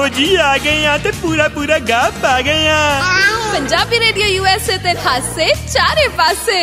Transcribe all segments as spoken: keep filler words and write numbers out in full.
जी आ गए यहाँ ते पूरा पूरा गाँव पा गए यहाँ। पंजाबी रेडियो यूएसए ते खासे चारे पासे।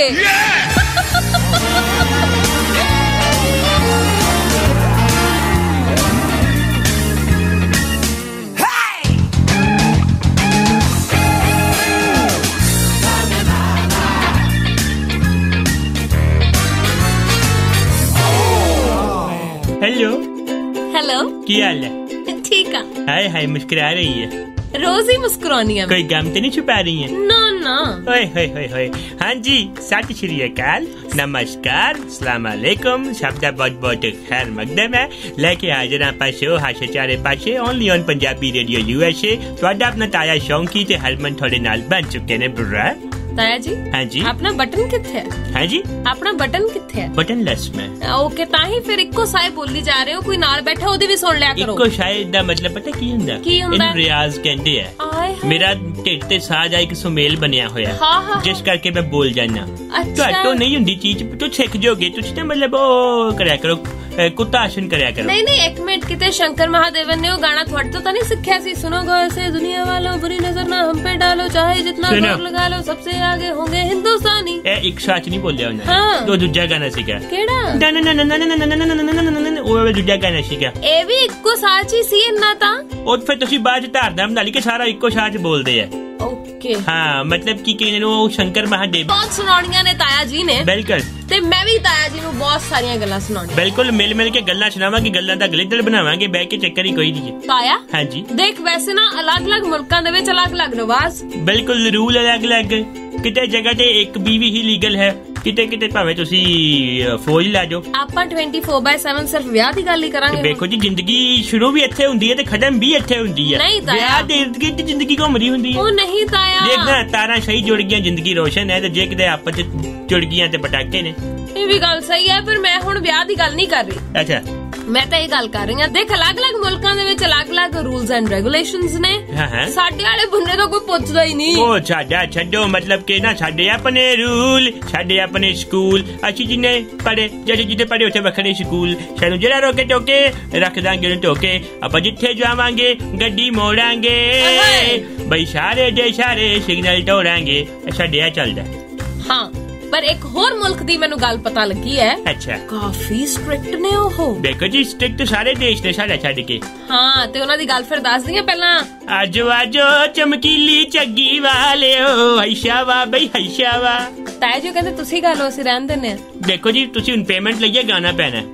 हेलो हेलो, की हाल है? ठीक है। हाय हाय मुस्कुरा रही है, रोज ही मुस्कुरानी है। कोई गम तो नहीं छुपा रही है? ना ना। ओए होए होए होए। हाँ जी, सत श्री अकाल, नमस्कार, अस्सलाम वालेकुम, सबका बहुत बहुत खैर मकदम है। लेके हाजिर हाँ पासे हो हाशे चारे पासे only on Punjabi radio USA. ਤੁਹਾਡਾ अपना ताया शौंकी ते हरमन थोड़े नाल बन चुके ने बुर्रा। ताया जी, हाँ जी, अपना बटन किथे है? हाँ जी, अपना बटन किथे है? बटन लस में। ओके, ताही फिर इक्को साए बोली जा रहे हो, कोई नाल बैठा ओदी भी सुन लिया करो। इक्को शायद दा मतलब पता की हुंदा? की हुंदा? ਇਹਨੂੰ ਰਿਆਜ਼ ਕਹਿੰਦੇ ਆ। ਮੇਰਾ ਢਿੱਡ ਤੇ ਸਾਹ ਦਾ ਇੱਕ ਸੁਮੇਲ ਬਣਿਆ ਹੋਇਆ, ਹਾਂ ਹਾਂ, ਜਿਸ ਕਰਕੇ ਮੈਂ ਬੋਲ ਜਾਣਾ। ਤੁਹਾਡੇ ਨਹੀਂ ਹੁੰਦੀ ਚੀਜ਼, ਤੂੰ ਸਿੱਖ ਜੋਗੇ, ਤੁਸੀਂ ਤਾਂ ਮਤਲਬ ਉਹ ਕਰਿਆ ਕਰੋ, ਕੁੱਤਾ ਆਸਨ ਕਰਿਆ ਕਰੋ। नहीं नहीं, एक मिनट, किते शंकर महादेवन ने वो गाना थोड़े तो नहीं सीखा सी? सुनो गौर से दुनिया वालों, बुरी नजर ना हम पे डालो, चाहे जितना जोर लगा लो, सबसे आगे होंगे हिंदुस्तानी। ए एक साथ नहीं बोलिया उन्हें। हाँ। तो दूजा गाना सीखा। केड़ा? ना ना ना ना ना ना ना ना ना वो दूजा गाना सीखा। ए भी इक्को साथ ही सी ना ता। और फिर तुसी बाद धारदा बना ली के सारा इक्को साथ बोलदे है। ओके। हाँ, मतलब की कहने नो शंकर महादेव बहुत सुनानियां ने ताया जी ने। बिल्कुल। ते मैं भी ताया जी नु बहुत सारियां गल्लां सुनानी। बिल्कुल, मिल मिल के गल्लां सुनावांगे, गल्लां दा गलिदड़ बनावांगे, बैठ के चक्कर ही कोई नहीं है। ताया। हाँ जी। देख वैसे ना अलग अलग मुल्कां दे विच अलग अलग रिवाज। बिल्कुल, रूल अलग अलग। किते जगह ते एक बीवी ही लीगल है, किते किते भावे तुसी फौज ला जाओ। ਆਪਾਂ ट्वेंटी फोर बाय सेवन सिर्फ ਵਿਆਹ ਦੀ ਗੱਲ ਹੀ ਕਰਾਂਗੇ। देखो जी, जिंदगी शुरू भी ਇੱਥੇ ਹੁੰਦੀ ਹੈ ਤੇ ਖਤਮ ਵੀ ਇੱਥੇ ਹੁੰਦੀ ਹੈ। ਨਹੀਂ ਤਾਇਆ, ਵਿਆਹ ਦੇ ਇਰਦ ਗਿਰਦ ਜ਼ਿੰਦਗੀ ਘੁੰਮਦੀ ਹੁੰਦੀ ਹੈ। ਉਹ ਨਹੀਂ ਤਾਇਆ, ਦੇਖਣਾ ਤਾਰਾਂ ਸਹੀ ਜੁੜ ਗਈਆਂ, ਜ਼ਿੰਦਗੀ ਰੋਸ਼ਨ ਹੈ, ਤੇ ਜੇ ਕਿਤੇ ਆਪਸ ਚ ਜੁੜ ਗਈਆਂ ਤੇ ਪਟਾਕੇ ਨੇ। ਇਹ ਵੀ ਗੱਲ ਸਹੀ ਹੈ, ਪਰ ਮੈਂ ਹੁਣ ਵਿਆਹ ਦੀ ਗੱਲ ਨਹੀਂ ਕਰ ਰਹੀ। ਅੱਛਾ, ਮੈਂ ਤਾਂ ਇਹ ਗੱਲ ਕਰ ਰਹੀ ਹਾਂ, ਦੇਖ ਅਲੱਗ ਅਲੱਗ ਮੁਲਕਾਂ ਦੇ ਵਿੱਚ ਅਲੱਗ ਅਲੱਗ ਰੂਲਸ ਐਂਡ ਰੈਗੂਲੇਸ਼ਨਸ ਨੇ। ਸਾਡੇ ਵਾਲੇ ਬੰਦੇ ਤਾਂ ਕੋਈ ਪੁੱਛਦਾ ਹੀ ਨਹੀਂ। ਉਹ ਸਾਡਾ ਛੱਡੋ, ਮਤਲਬ ਕਿ ਨਾ ਸਾਡੇ ਆਪਣੇ ਰੂਲ, ਸਾਡੇ ਆਪਣੇ ਸਕੂਲ, ਅਸੀਂ ਜਿੰਨੇ ਪੜੇ, ਜਿਹੜੇ ਜਿੱਥੇ ਪੜੇ ਉੱਥੇ ਵੱਖਰੇ ਸਕੂਲ, ਸਾਨੂੰ ਜਿਹੜਾ ਰੋਕੇ ਟੋਕੇ ਰੱਖ ਦਾਂਗੇ ਉਹਨੂੰ ਟੋਕੇ, ਆਪਾਂ ਜਿੱਥੇ ਜਾਵਾਂਗੇ ਗੱਡੀ ਮੋੜਾਂਗੇ, ਬਈ ਸਾਰੇ ਦੇ ਸਾਰੇ ਸਿਗਨਲ ਤੋੜਾਂਗੇ, ਸਾਡੇ ਆ ਚੱਲਦਾ। ਹਾਂ, पर एक होर मुल्क दी मैनू गल पता लगी है। अच्छा, काफी स्ट्रिक्ट ने ओह। देखो जी, स्ट्रिक्ट सारे देश ने साडा छड्ड के। हाँ, ते उन्हां दी गल फिर दस दी पहला। आजो आजो चमकीली चग्गी वालिओ, हैशा वा बई हैशा वा। ताया जी कहंदे तुसी गा लो, असीं रहन दिंदे आ। देखो जी, तुसी हुण पेमेंट लईए, गाना पैना।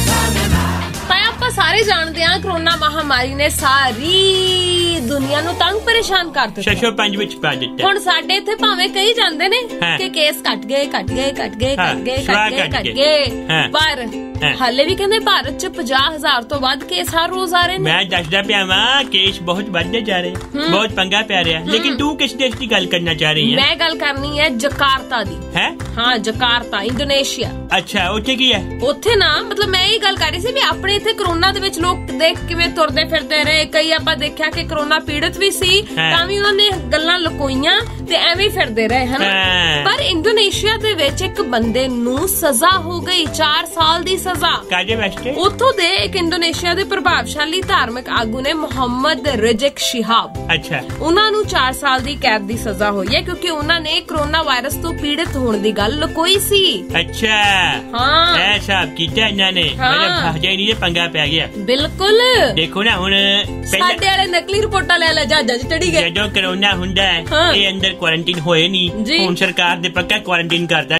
ताया ਆਪਾਂ ਸਾਰੇ ਜਾਣਦੇ ਆ ਕੋਰੋਨਾ ਮਹਾਮਾਰੀ ਨੇ ਸਾਰੀ ਦੁਨੀਆ ਨੂੰ ਤੰਗ ਪਰੇਸ਼ਾਨ ਕਰ ਦਿੱਤਾ। ਛੇ ਸੌ ਪੰਜ ਵਿੱਚ ਪਾ ਦਿੱਤਾ। ਹੁਣ ਸਾਡੇ ਇੱਥੇ ਭਾਵੇਂ ਕਹੀ ਜਾਂਦੇ ਨੇ ਕਿ ਕੇਸ ਘਟ ਗਏ ਘਟ ਗਏ ਘਟ ਗਏ ਘਟ ਗਏ ਘਟ ਗਏ ਘਟ ਗਏ, ਪਰ ਹਾਲੇ ਵੀ ਕਹਿੰਦੇ ਭਾਰਤ ਚ ਪੰਜਾਹ ਹਜ਼ਾਰ ਤੋਂ ਵੱਧ ਕੇਸ ਹਰ ਰੋਜ਼ ਆ ਰਹੇ ਨੇ। ਮੈਂ ਦੱਸਦਾ ਪਿਆ ਵਾਂ, ਕੇਸ ਬਹੁਤ ਵੱਧਦੇ ਜਾ ਰਹੇ, ਬਹੁਤ ਪੰਗਾ ਪੈ ਰਿਹਾ। ਲੇਕਿਨ ਤੂੰ ਕਿਸ ਦੇਸ਼ ਦੀ ਗੱਲ ਕਰਨਾ ਚਾਹ ਰਹੀ ਹੈ? ਮੈਂ ਗੱਲ ਕਰਨੀ ਹੈ ਜਕਾਰਤਾ ਦੀ। ਹੈ? ਹਾਂ, ਜਕਾਰਤਾ, ਇੰਡੋਨੇਸ਼ੀਆ। ਅੱਛਾ, ਉੱਥੇ ਕੀ ਹੈ? ਉੱਥੇ ਨਾ ਮਤਲਬ ਮੈਂ ਇਹ ਗੱਲ ਕਰ ਰਹੀ ਸੀ ਵੀ ਆਪਣੇ ਇੱਥੇ ਕੋਰੋਨਾ ਦੇ ਵਿੱਚ ਲੋਕ ਦੇਖ ਕਿਵੇਂ ਤੁਰਦੇ ਫਿਰਦੇ ਰਹੇ, ਕਈ ਆਪਾਂ ਦੇਖਿਆ ਕਿ ਕੋਰੋਨਾ ਪੀੜਤ ਵੀ ਸੀ ਤਾਂ ਵੀ ਉਹਨਾਂ ਨੇ ਗੱਲਾਂ ਲੁਕੋਈਆਂ ਤੇ ਐਵੇਂ ਫਿਰਦੇ ਰਹੇ ਹਨਾ। ਪਰ ਇੰਡੋਨੇਸ਼ੀਆ ਦੇ ਵਿੱਚ ਇੱਕ ਬੰਦੇ ਨੂੰ ਸਜ਼ਾ ਹੋ ਗਈ, ਚਾਰ ਸਾਲ ਦੀ ਸਜ਼ਾ। ਕਾਹਦੇ ਵਾਸਤੇ? ਉੱਥੋਂ ਦੇ ਇੱਕ ਇੰਡੋਨੇਸ਼ੀਆ ਦੇ ਪ੍ਰਭਾਵਸ਼ਾਲੀ ਧਾਰਮਿਕ ਆਗੂ ਨੇ ਮੁਹੰਮਦ ਰਿਜ਼ਕ ਸ਼ਿਹਾਬ। ਅੱਛਾ, ਉਹਨਾਂ ਨੂੰ ਚਾਰ ਸਾਲ ਦੀ ਕੈਦ ਦੀ ਸਜ਼ਾ ਹੋਈ ਹੈ ਕਿਉਂਕਿ ਉਹਨਾਂ ਨੇ ਕੋਰੋਨਾ ਵਾਇਰਸ ਤੋਂ ਪੀੜਤ ਹੋਣ ਦੀ ਗੱਲ ਲੁਕੋਈ ਸੀ। ਅੱਛਾ, ਹਾਂ, ਇਹ ਸਭ ਕੀਤਾ ਇਹਨਾਂ ਨੇ, ਮਤਲਬ ਭਾਜਾ ਨਹੀਂ ਪੰਗਾ ਪੈ ਗਿਆ। ਬਿਲਕੁਲ। ਦੇਖੋ ਨਾ ਹੁਣ ਸਾਡੇ ਵਾਲੇ ਨਕਲੀ ਰਿਪੋਰਟਾਂ ਲੈ ਲੈ ਜਹਾਜ਼ਾਂ 'ਚ ਚੜੀ ਗਏ। ਜਦੋਂ ਕੋਰੋਨਾ ਹੁੰਦਾ ਹੈ ਇਹ ਅੰਦਰ ਕੁਆਰੰਟਾਈਨ ਹੋਏ ਨਹੀਂ, ਹੁਣ ਸਰਕਾਰ ਦੇ ਪੱਕਾ ਕੁਆਰੰਟਾਈਨ ਕਰਦਾ।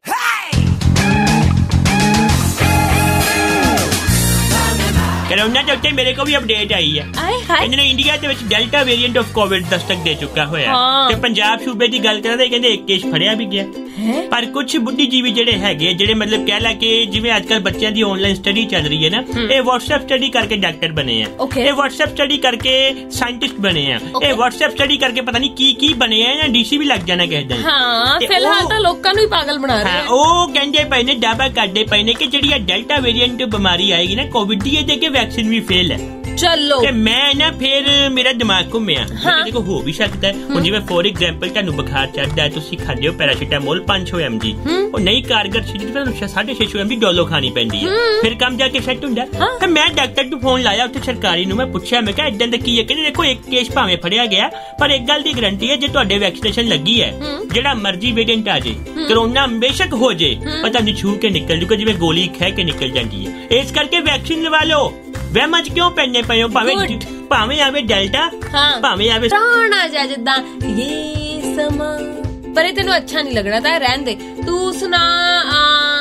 कोरोना के उत्ते मेरे को भी अपडेट आई है। इन्होंने इंडिया के विच डेल्टा वेरिएंट ऑफ कोविड दस्तक दे चुका होया। ते पंजाब सूबे दी गल करदे कहंदे एक केस फड़िया भी गया। पर कुछ बुद्धिजीवी जेडे हैगे जेडे मतलब कह ला के जिवें आजकल बच्चों दी ऑनलाइन स्टडी चल रही है ना, ये व्हाट्सएप स्टडी करके डॉक्टर बने हैं, ये व्हाट्सएप स्टडी करके साइंटिस्ट बने हैं, ये व्हाट्सएप स्टडी करके पता नहीं की की बने हैं, या डीसी भी लग जाना कहते हैं। हाँ, फिलहाल तो लोकां नूं ही पागल बना रहे हैं। ओ कहंदे पए ने, दावा करदे पए ने कि जेड़ी डेल्टा वेरिएंट बीमारी आएगी ना कोविड दी, ये देके वैक्सीन भी फेल है। चलो कि मैं ना फिर मेरा दिमाग घूमिया। हाँ। देखो हो भी सकता है, हुण जिवें फॉर एग्जांपल तुहानूं बुखार चढ़दा है, तुसीं खांदे हो पैरासीटामोल, पांच सौ एम जी नहीं कारगर चीज साढ़े छे सौ एम जी डोलो खानी पैंदी है फिर कम जाके सैट हुंदा। हाँ। मैं डॉक्टर नूं फोन लाया उत्थे सरकारी नूं मैं पुछया मैं कहा इदां दा की है कहंदे देखो एक केस भावें फड़िया गया पर एक गल दी गारंटी है जे तुहाडे वैक्सीनेशन लगी है जेड़ा मर्जी वेरिएंट आ जाए कोरोना बेशक हो जाए पता नहीं छू के निकल जूगा जिवें गोली खा के निकल जाती है इस करके वैक्सीन लवा लो वहमां च क्यों पैने पए हो भावें भावें आवे डेल्टा भावें आवे आ जा जिद्दां ये समा पर ये तेनू अच्छा नहीं लगना था रहन दे तू सुना आ,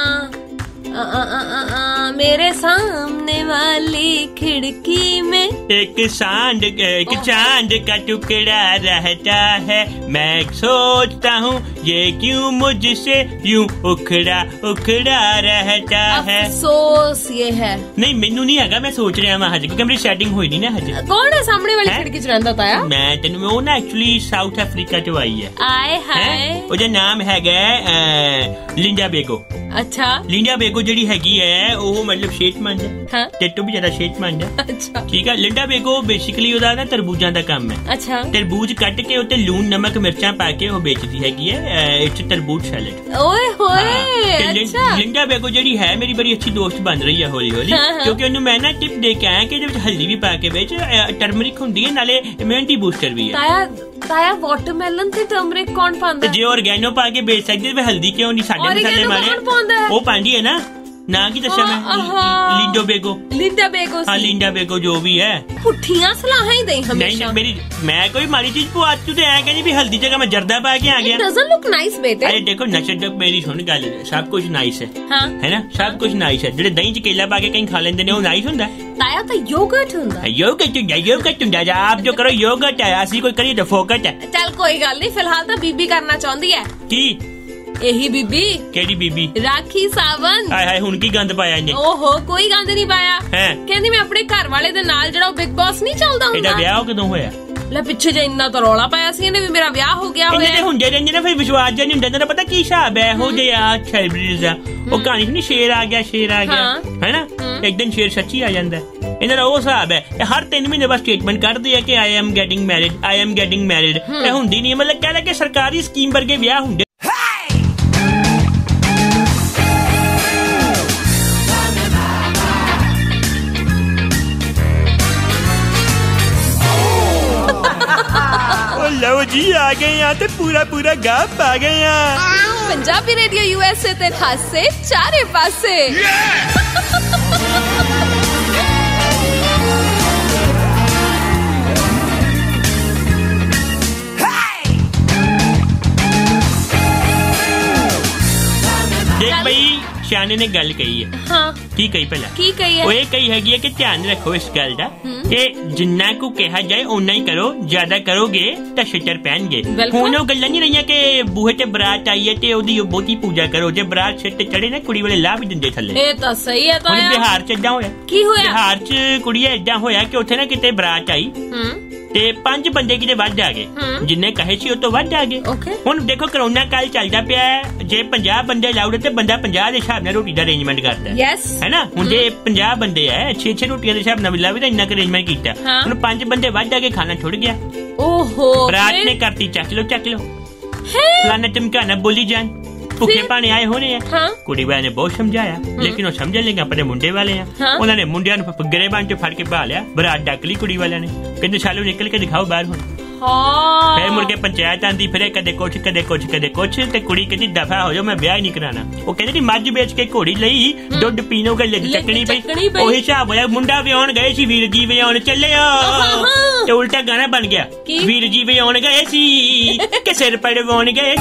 आ, आ, आ, आ, आ, मेरे सामने वाली खिड़की में एक सांड एक चांद का टुकड़ा रहता है मैं सोचता हूँ ये क्यों मुझसे यूं उखड़ा उखड़ा रहता है। अफसोस ये है नहीं मेनू नहीं हैगा मैं सोच रहा वहां क्योंकि मेरी सेटिंग हुई नहीं ना हजे। कौन है सामने वाली खिड़की च रहंदा ताया? मैं तेन वो ना एक्चुअली साउथ अफ्रीका तो आई है आए हाय ਉਹਦਾ ਨਾਮ ਹੈਗਾ ਲਿੰਡਾ ਬੇਗੋ। अच्छा लिंडा बेगो ਜਿਹੜੀ ਹੈਗੀ ਹੈ ਉਹ ਮਤਲਬ ਸਿਹਤਮੰਦ ਹੈ ਹਾਂ ਤੇ ਤੋਂ ਵੀ ਜ਼ਿਆਦਾ ਸਿਹਤਮੰਦ ਹੈ। अच्छा ਠੀਕ ਹੈ ਲਿੰਡਾ ਬੇਗੋ ਬੇਸਿਕਲੀ ਉਹਦਾ ਨਾ ਤਰਬੂਜਾਂ ਦਾ ਕੰਮ ਹੈ। अच्छा ਤਰਬੂਜ ਕੱਟ ਕੇ ਉੱਤੇ ਲੂਣ ਨਮਕ ਮਿਰਚਾਂ ਪਾ ਕੇ ਉਹ ਵੇਚਦੀ ਹੈਗੀ ਹੈ ਇਟਸ ਤਰਬੂਜ ਸੈਲਡ। ਓਏ ਹੋਏ अच्छा ਲਿੰਡਾ ਬੇਗੋ ਜਿਹੜੀ ਹੈ ਮੇਰੀ ਬੜੀ ਅੱਛੀ ਦੋਸਤ ਬਣ ਰਹੀ ਹੈ ਹੌਲੀ ਹੌਲੀ ਕਿਉਂਕਿ ਉਹਨੂੰ ਮੈਂ ਨਾ ਟਿਪ ਦੇ ਕੇ ਆਇਆ ਕਿ ਇਹਦੇ ਵਿੱਚ ਹਲਦੀ ਵੀ ਪਾ ਕੇ ਵਿੱਚ ਟਰਮਰਿਕ ਹੁੰਦੀ ਹੈ ਨਾਲੇ ਇਮਿਊਨਿਟੀ ਬੂਸਟਰ ਵੀ ਹੈ। ਤਾਇਆ ਤਾਇਆ ਵਾਟਰਮੈਲਨ ਤੇ ਟਰਮਰਿਕ ਕੌਣ ਪਾਉਂਦਾ? ਜੇ ਆਰਗੈਨੋ ਪਾ ਕੇ ਵੇਚ ਸਕਦੇ ਵੇ ਹਲਦੀ ਕਿਉਂ ਨਹੀਂ ਸਾਡੇ ਮਸਾਲੇ ਮਾਰੇ ਉਹ ਪਾਉਂਦੀ ਹੈ ਨਾ ना की दस्या मैं लिंडो बेगो लिंडा बेगो हाँ लिंडा बेगो जो भी है पुठियां सलाह ही दई हमेशा नहीं मेरी मैं कोई माड़ी चीज पुआ तू तो ऐ कहनी भी हल्दी जगह मैं जर्दा पा के आ गया डजंट लुक नाइस बेटे। अरे देखो नशे जब मेरी सुन गल सब कुछ नाइस है हाँ है ना सब कुछ नाइस है जेडे दही च केला पा के कहीं खा लेंदे ने वो नाइस हुंदा ताया तो योगर्ट हुंदा योगर्ट हुंदा योगर्ट हुंदा आप जो करो योगर्ट है असली कोई करिए तो फोकट है। चल कोई गल नहीं फिलहाल तो बीबी करना चाहती है की यही बीबी केड़ी बीबी राखी सावन हाय हाय हुन की गंद पाया इन्हें ओहो कोई गंद नहीं पाया है कहंदी मैं अपने घर वाले दे नाल जेड़ा बिग बॉस नहीं चलदा हुंदा एदा ब्याह कदों होया ले पिछे जे इन्ना तो रौला पाया सी ने भी मेरा ब्याह हो गया होया इन्ने हुंदे रहंदे ना फिर विश्वास जे नहीं हुंदा तेरा पता की हिसाब है हो जे आ सेलिब्रिटीज ओ कहानी नहीं शेर आ गया शेर आ गया है ना एक दिन शेर सच्ची आ जांदा है इन्हां दा ओ हिसाब है हर तीन महीने बाद स्टेटमेंट करदे है कि I am getting married I am getting married ए हुंदी नहीं मतलब कह ले कि सरकारी स्कीम वर्गे ब्याह हुंदे। लो जी आ गए यहाँ ते पूरा पूरा गप आ गए यहाँ पंजाबी रेडियो यूएसए ते हासे चारे पासे देख भाई शाने ने गल कही है हाँ की कही पहला की कही है वो ये कही हैगी है कि ध्यान रखो इस गल दा कि जिन्ना को कहा जाए उन्ना ही करो ज्यादा करोगे तो शिटर पहनगे हुण गल्लां नहीं रही कि बूहे ते बरात आई है ते ओदी बहुती पूजा करो जे बरात सिर ते चढ़े ना कुड़ी वाले ला भी दिंदे थल्ले ये तो सही है ताया बिहार च इदां होया की होया बिहार च कुड़िया इदां होया कि उत्थे ना किते बरात आई ते पंज बंदे किते वध आ गए जिन्ने कहे सी उस तो वध आ गए हुण देखो कोरोना काल चलदा पिया जे पचास बंदे लाउड ते बंदा पचास दे हिसाब नाल रोटी दा अरेंजमेंट करदा है यस है ना हुण जे पचास बंदे है छे छे रोटियां दे हिसाब नाल मिला भी तां इन्ना अरेंजमेंट कीता हुण पंज बंदे वध आ गए खाना छुड़ गया ओहो बरात ने करती चक लो चक लो फलाना टिमकाना बोली जान भुखे पाने आए होने हैं हाँ? कुड़ी वाले ने बहुत समझाया लेकिन वो समझ लेंगे अपने मुंडे वाले हैं हाँ? उन्होंने मुंडिया गरेबान चो फड़ के पा लिया बरात डक ली कुड़ी वाले ने कहते सालों निकल के दिखाओ बाहर हुण हाँ। फिर मुड़ के पंचायत आंदी फिर कदे कुछ कदे कुछ कदे कुछ ते कुड़ी कहती दफा हो जाओ मैं ब्याह नहीं कराना वो कहते मझ बेच के घोड़ी लई दुध पीनो गले चकनी पई ओही हिसाब होया मुंडा विआउण गए सी वीर जी विआउण चले ते उल्टा गाना बन गया वीर जी विआउण गए सी के सिर पड़वाउण गए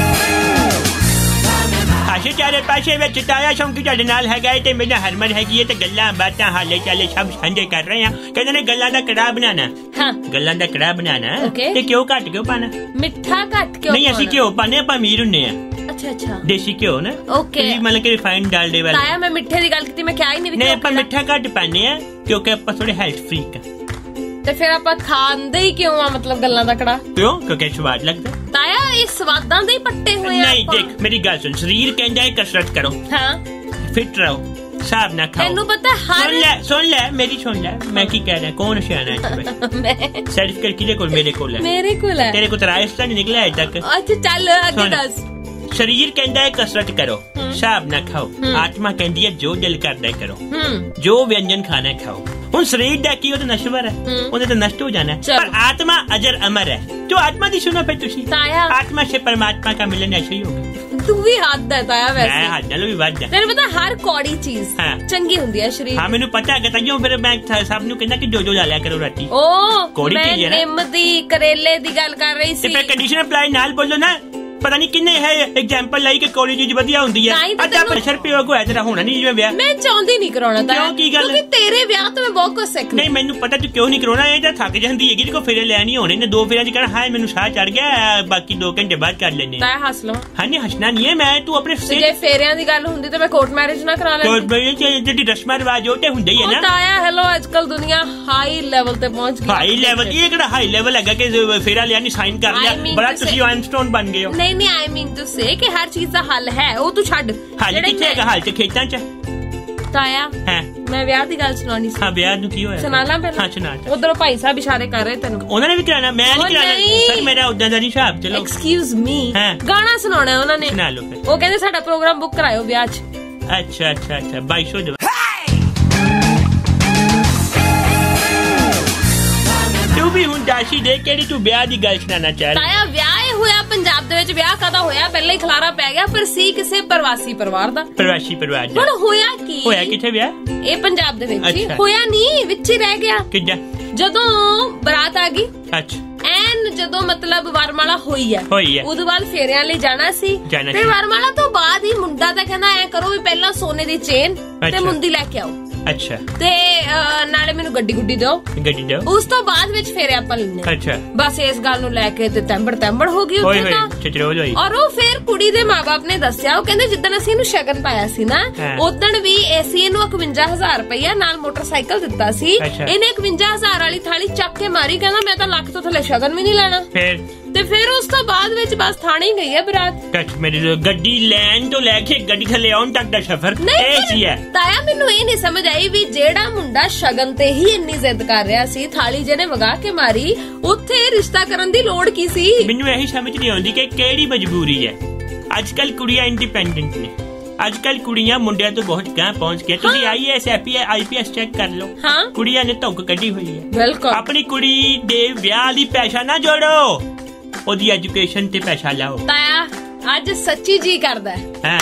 आशे चारे पासे विच ताया शौंकी तुहाडे नाल हैगा ते मेरा हरमन हैगी ते गल्लां बातां हाले चाले सब साझे कर रहे हैं कहंदे ने गल्लां दा कड़ाह बनाना हां गल्लां दा कड़ाह बनाना ते क्यों घट क्यों पाना मिठा घट क्यों नहीं असि क्यों पाने आप अमीर हुन्ने आ अच्छा अच्छा देसी क्यों ना ओके मतलब कि रिफाइंड डालडे वाला ताया मैं मिठे दी गल कीती मैं क्या ही नहीं नहीं आप मिठा घट पाने आ क्योंकि आप थोड़े हेल्थ फ्रीक है ते फिर आप खांदे ही क्यों आ मतलब गल्लां दा कड़ा क्यों क्योंकि स्वाद लगदा ताया ये स्वादां दे पट्टे हुए नहीं देख मेरी गल सुन शरीर कहंदा है कसरत करो हां फिट रहो साहब ना खाओ तेनू पता हर सुन ले सुन ले मेरी सुन ले मैं की कह रहा कौन सियाना है मैं सर्टिफिकेट किदे कोल मेरे कोल है मेरे कोल है तेरे को तो राजस्थान नहीं निकला है तक अच्छा चल आगे दस शरीर कहता है कसरत करो, हिसाब ना खाओ। आत्मा कहती है जो दिल करता है करो, जो व्यंजन खाना है खाओ। हुण शरीर दा की ओह नश्वर है, ओहने तो नष्ट हो जाना है, पर आत्मा अजर अमर है। तो आत्मा दी सुनो फिर तुसी, आत्मा से परमात्मा का मिलन ऐसे ही होगा। तू भी हद है ताया वैसे। मैं हद नालों भी वध है। तेरे पता हर कौड़ी चीज चंगी हुंदी है शरीर। हाँ मैनू पता है, ताइयों फिर मैं सब नू कहना कि जो जो ला लिया करो राती। ओ कौड़ी चीज है ना। निम दी करेले दी गल कर रही सी। ते फिर कंडीशन अप्लाई नाल बोलो ना, पता नहीं किन्ने है एग्जांपल लाई कि कौड़ी चीज वधिया हुंदी है। अच्छा प्रेशर पियो को है तेरा होना नहीं जिवें ब्याह। मैं चाहती नहीं कराउणा ताया। क्यों की गल? क्योंकि तेरे ब्याह तो मैं बहुत कुछ सीखना। नहीं मैनू पता तू क्यों नहीं कराउणा, ये तां थक जांदी हैगी, को फेरे लैनी होने ने, दो फेरे च कहना हां मैनू साह चढ़ गया, बाकी दो घंटे बाद कर लेने। ताया हंस लो। हां नहीं हंसना नहीं है, मैं तू अपने जे फेरियां दी गल हुंदी ते मैं कोर्ट मैरिज ना करा लेंदी। कोर्ट मैरिज जेडी रस्मां रिवाज होते हुंदे ही है ना। ताया हेलो आजकल दुनिया हाई लेवल ते पहुंच गई। हाई लेवल ये केड़ा हाई लेवल हैगा कि फेरा लिया नहीं साइन कर लिया, बड़ा तुसी आइंस्टाइन बन गए हो। नहीं नहीं आई मीन टू से कि हर चीज का हल है, वो तू छड़। हल किथे हैगा? हल ते खेतां च। ताया है मैं ब्याह दी गल सुनानी सी। हां ब्याह नु की होया? सुना ला पहले। हां सुना। उधर भाई साहब इशारे कर रहे तेनु। उन्होंने भी कराना, मैं नहीं कराना सर, मेरा उदा दा नहीं हिसाब। चलो एक्सक्यूज मी, गाना सुनाना है उन्होंने। सुना लो फिर। वो कहंदे साडा प्रोग्राम बुक करायो ब्याह च। अच्छा अच्छा अच्छा बाईस सौ दो। तू भी हुन दासी दे केड़ी तू ब्याह दी गल सुनाना चाह रही? ताया ब्याह होया पंजाब दे विच, ब्याह कदा होया पहले ही खलारा पै गया, पर सी किसे प्रवासी परिवार दा। प्रवासी परिवार दा। हुन होया की? होया किथे ब्याह? ए पंजाब दे विच ही होया, नहीं विच ही रह गया। किदा? जदों बरात आ गई, अच्छा एन जदों मतलब वरमाला होई है, होई है, उदे बाद फेरियां ले जाना सी ते वरमाला तो बाद ही मुंडा ता कहंदा ऐ करो भी पहला सोने दी चेन ते मुंदी लेके आओ। अच्छा ते नाले मैनू गड्डी गुड्डी दो, गड्डी दो, उस तो बाद विच फेरे आपां लैने। अच्छा बस इस गल नू लेके ते तंबड़ तंबड़ हो गई उत्थे तां। और वो फिर कुड़ी दे मां बाप ने दस्सिया, वो कहंदे जिद्दन असीं इहनू शगन पाया सी ना, उदन भी असीं इहनू इकवंजा हज़ार रुपया नाल मोटरसाइकिल दित्ता सी। इहने इकवंजा हज़ार वाली थाली चक के मारी, कहंदा मैं तां लख तो थल्ले शगन भी नहीं लेना। फिर ते फिर उस तो बाद विच बस थाने गई है बरात। मेरी गड्डी लैन तो लेके गड्डी थल्ले आउण तक दा सफर ए सी है। ताया मैनू ये नहीं समझ आई भी जेड़ा मुंडा शगन ते ही इन्नी जिद कर रहा सी, थाली जेने वगा के मारी, उत्थे रिश्ता करन दी लोड़ की सी? मैनू यही समझ नहीं आउंदी कि केड़ी मजबूरी है। अजकल कुड़ियां इंडिपेंडेंट ने, अजकल कुड़ियां मुंडियां तो बहुत गां पहुंच गए। तुसी I A S I P S check कर लो। हाँ? कुड़ियां ने धुक कड्डी हुई है। बिल्कुल अपनी कुड़ी दे ब्याह दी पैसा ना जोड़ो, ओदी एजुकेशन ते पैसा लाओ। ताया आज सच्ची जी करदा है।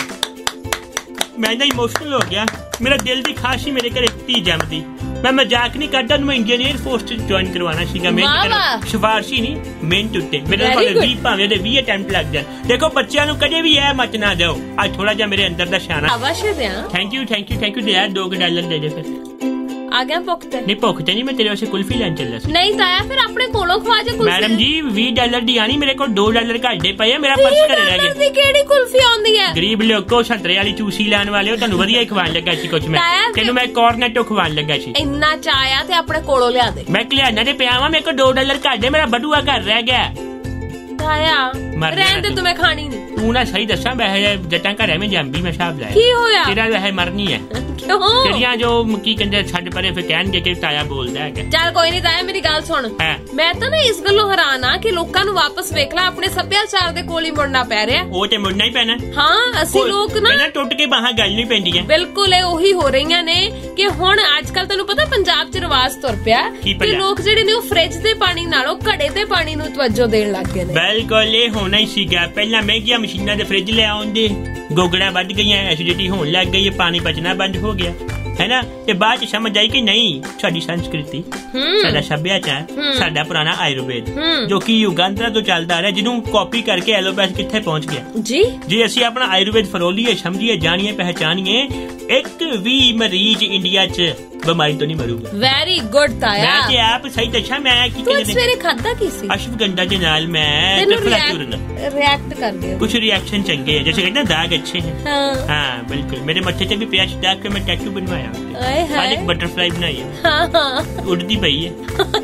मैं ना इमोशनल हो गया, मेरा दिल दी खासी मेरे घर एक धी जमदी। मैं मजाक नहीं करदा, मैं इंडियन एयर फोर्स च ज्वाइन करवाना सीगा। मेहनत सिफारशी नहीं, मेहनत उत्ते मेरे कोल बीस भावें दे बीस अटेम्प्ट लग जान। देखो बच्चों नू कदे भी ऐ मत ना दो, आज थोड़ा जा मेरे अंदर दा शाना। शाबाश देया, thank you thank you thank you. दे दो डॉलर दे दे फिर। आ गया भुगते? नहीं भुगते नहीं, मैं तेरे वास्ते कुल्फी लैन चला सी। नहीं ताया फिर अपने कोलों खवा जा कुल्फी। मैडम जी बीस डॉलर दी आनी, मेरे को दो डॉलर घाटे पए है, मेरा पर्स घरे रह गया। केड़ी कुल्फी आंदी है? गरीब लोगो संतरे वाली चूसी लैन वाले हो, तुहानू वधिया खवान लगा सी कुछ। मैं तेनू मैं कॉर्नेटो खवान लगा सी। इन्ना चाया ते अपने कोलों लिया दे। मैं लियाना ते पिया वां, मेरे को दो डॉलर घाटे, मेरा बटुआ घर रह गया। ताया रहन दे, तुम्हें खानी नहीं। तू ना सही दसा, वैसे जट्टां घरे में जंबी मैं हिसाब लाया। की होया? तेरा वैसे मरनी है। क्यों? तेरियां जो की कहंदे छड्ड परे फिर कहणगे कि ताया बोलदा है। चल कोई नहीं ताया, मेरी गल सुन। मैं तो ना इस गल्लों हैरान आ कि लोकां नू वापस वेख ला, अपने सभ्याचार दे कोल ही मुड़ना पै रिहा। ओ ते मुड़ना ही पैना। हां असि लोक ना ना टुट के बाहां गल नहीं पैंदी है। बिल्कुल ओही हो रहीਆਂ ने कि हुण आजकल तैनू पता पंजाब च रिवाज तुर पिया कि लोक जेडे ने ओ फ्रिज दे पानी नालों घड़े दे पानी नू तवज्जो देण लग गए ने। बिल्कुल ये होना ही सीगा। पहला महंगियां मशीनां दे फ्रिज ले आउंदे, गोगड़ा बढ़ गईयां, एसिडिटी होने लग गई, पानी बचना बंद हो गया है ना। ते बाद च समझ आई कि नहीं, साडी संस्कृति, साडा सभ्याचार, साडा पुराना आयुर्वेद जो कि युगांतरा तो चलता रहा, जिन्हों कॉपी करके एलोपैथ किथे पहुंच गया जी। जी असी अपना आयुर्वेद फरोलीए, समझिए, जानिए, पहचानिए, एक भी मरीज इंडिया च बीमारी तो नहीं मरूगा। वेरी गुड ताया। मैं ते आप सही दसा, मैं की कहंदे सवेरे खादा की सी? अश्वगंधा दे नाल मैं चफला चूरन रिएक्ट कर दिया। कुछ रिएक्शन चंगे हैं, जैसे कहते हैं दाग अच्छे हैं। हाँ, हाँ बिल्कुल। मेरे मत्थे ते भी पिया दाग के मैं टैटू बनवाया, आज एक बटरफ्लाई बनाई है। हाँ, हाँ। उड़ती पई है।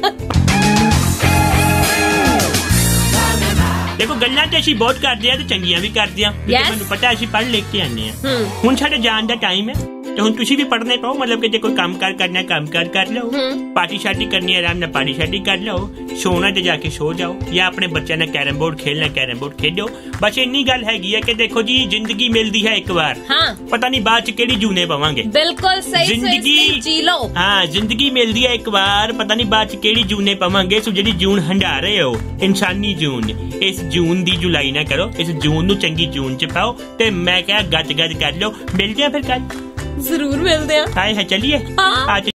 देखो गल्लां ते असीं बहुत करदे आ ते चंगियां भी करदे आ, मैनूं पता असीं पढ़ लिख के आने आ। हुण साडे जान दा टाइम है, ਤੇ ਹੁਣ ਤੁਸੀਂ ਵੀ ਪੜ੍ਹਨੇ ਪਾਓ, ਮਤਲਬ ਕਿ ਜੇ ਕੋਈ ਕੰਮ ਕਾਰ ਕਰਨਾ ਕੰਮ ਕਾਰ ਕਰ ਲਓ, ਪਾਰਟੀ ਸ਼ਾਰਟੀ ਕਰਨੀ ਆਰਾਮ ਨਾਲ ਪਾਰਟੀ ਸ਼ਾਰਟੀ ਕਰ ਲਓ, ਸੋਣਾ ਤੇ ਜਾ ਕੇ ਸੋ ਜਾਓ, ਜਾਂ ਆਪਣੇ ਬੱਚਿਆਂ ਨਾਲ ਕੈਰਮ ਬੋਰਡ ਖੇਲਣਾ ਕੈਰਮ ਬੋਰਡ ਖੇਡੋ। ਬਸ ਇੰਨੀ ਗੱਲ ਹੈਗੀ ਹੈ ਕਿ ਦੇਖੋ ਜੀ ਜ਼ਿੰਦਗੀ ਮਿਲਦੀ ਹੈ ਇੱਕ ਵਾਰ, ਹਾਂ ਪਤਾ ਨਹੀਂ ਬਾਅਦ ਚ ਕਿਹੜੀ ਜੂਨੇ ਪਵਾਂਗੇ। ਬਿਲਕੁਲ ਸਹੀ, ਜ਼ਿੰਦਗੀ ਜੀ ਲਓ। ਹਾਂ ਜ਼ਿੰਦਗੀ ਮਿਲਦੀ ਹੈ ਇੱਕ ਵਾਰ, ਪਤਾ ਨਹੀਂ ਬਾਅਦ ਚ ਕਿਹੜੀ ਜੂਨੇ ਪਵਾਂਗੇ। ਸੋ ਜਿਹੜੀ ਜੂਨ ਹੰਡਾ ਰਹੇ ਹੋ ਇਨਸਾਨੀ ਜੂਨ, ਇਸ ਜੂਨ ਦੀ ਜੁਲਾਈ ਨਾ ਕਰੋ, ਇਸ ਜੂਨ ਨੂੰ ਚੰਗੀ ਜੂਨ ਚ ਪਾਓ ਤੇ ਮੈਂ ਕਿਹਾ ਗੱਜ ਗੱਜ ਕਰ ਲਓ। ਮਿਲਦੇ ਆ ਫਿਰ ਕੱਲ, ਜ਼ਰੂਰ ਮਿਲਦੇ ਆ। ਹਾਏ ਹੈ ਚਲਿਏ।